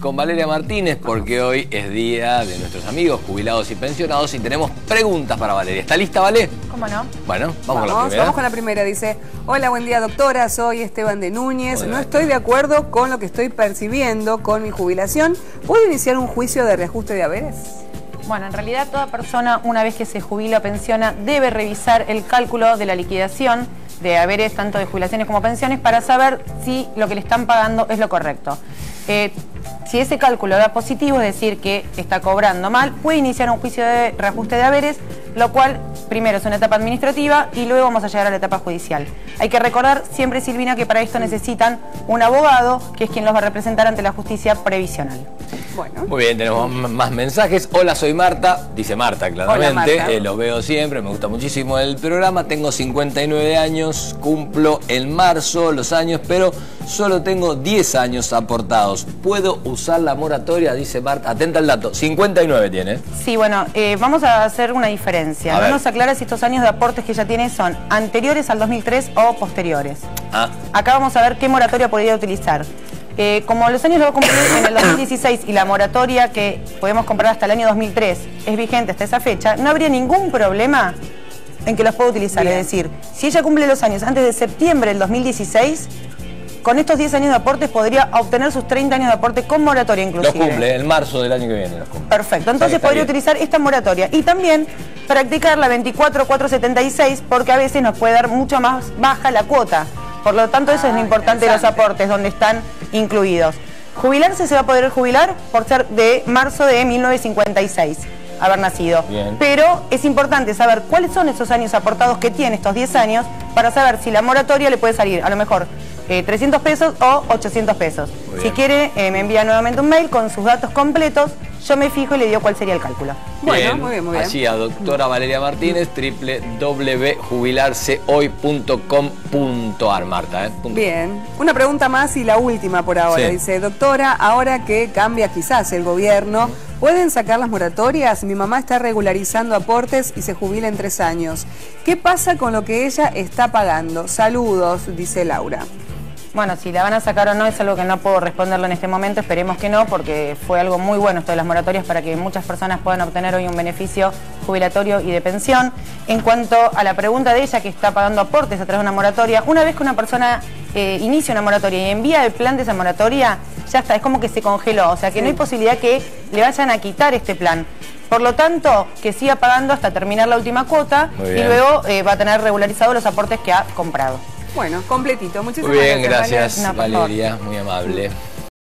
con Valeria Martínez porque hoy es día de nuestros amigos jubilados y pensionados y tenemos preguntas para Valeria. ¿Está lista, Vale? ¿Cómo no? Bueno, vamos con la primera. Vamos con la primera. Dice: hola, buen día, doctora. Soy Esteban de Núñez. No estoy de acuerdo con lo que estoy percibiendo con mi jubilación. ¿Puedo iniciar un juicio de reajuste de haberes? Bueno, en realidad toda persona, una vez que se jubila o pensiona, debe revisar el cálculo de la liquidación de haberes, tanto de jubilaciones como pensiones, para saber si lo que le están pagando es lo correcto. Si ese cálculo da positivo, es decir, que está cobrando mal, puede iniciar un juicio de reajuste de haberes, lo cual primero es una etapa administrativa y luego vamos a llegar a la etapa judicial. Hay que recordar siempre, Silvina, que para esto necesitan un abogado, que es quien los va a representar ante la justicia previsional. Bueno. Muy bien, tenemos más mensajes. Hola, soy Marta. Dice Marta, claramente. Hola, Marta. Los veo siempre, me gusta muchísimo el programa. Tengo 59 años, cumplo en marzo los años, pero solo tengo 10 años aportados. ¿Puedo usar la moratoria? Dice Marta. Atenta al dato, 59 tiene. Sí, bueno, vamos a hacer una diferencia. No nos aclara si estos años de aportes que ella tiene son anteriores al 2003 o posteriores. Acá vamos a ver qué moratoria podría utilizar. Como los años lo va a cumplir en el 2016 y la moratoria que podemos comprar hasta el año 2003 es vigente hasta esa fecha, no habría ningún problema en que los pueda utilizar. Bien. Es decir, si ella cumple los años antes de septiembre del 2016, con estos 10 años de aportes podría obtener sus 30 años de aporte con moratoria inclusive. Los cumple, en marzo del año que viene los cumple. Perfecto, entonces podría utilizar esta moratoria y también practicar la 24.476 porque a veces nos puede dar mucho más baja la cuota. Por lo tanto, eso es lo importante de los aportes, donde están incluidos. Jubilarse se va a poder jubilar por ser de marzo de 1956, haber nacido. Bien. Pero es importante saber cuáles son esos años aportados que tiene, estos 10 años, para saber si la moratoria le puede salir a lo mejor 300 pesos o 800 pesos. Si quiere, me envía nuevamente un mail con sus datos completos, yo me fijo y le digo cuál sería el cálculo. Bueno, muy bien, muy bien. Allí a doctora Valeria Martínez, www.jubilarsehoy.com.ar, Marta. Bien, una pregunta más y la última por ahora. Sí. Dice: doctora, ahora que cambia quizás el gobierno, ¿pueden sacar las moratorias? Mi mamá está regularizando aportes y se jubila en 3 años. ¿Qué pasa con lo que ella está pagando? Saludos, dice Laura. Bueno, si la van a sacar o no es algo que no puedo responderlo en este momento, esperemos que no, porque fue algo muy bueno esto de las moratorias para que muchas personas puedan obtener hoy un beneficio jubilatorio y de pensión. En cuanto a la pregunta de ella, que está pagando aportes a través de una moratoria, una vez que una persona inicia una moratoria y envía el plan de esa moratoria, ya está, es como que se congeló, o sea que no hay posibilidad que le vayan a quitar este plan. Por lo tanto, que siga pagando hasta terminar la última cuota y luego va a tener regularizados los aportes que ha comprado. Bueno, completito. Muchísimas gracias. gracias. Muy bien, gracias, Valeria, muy amable.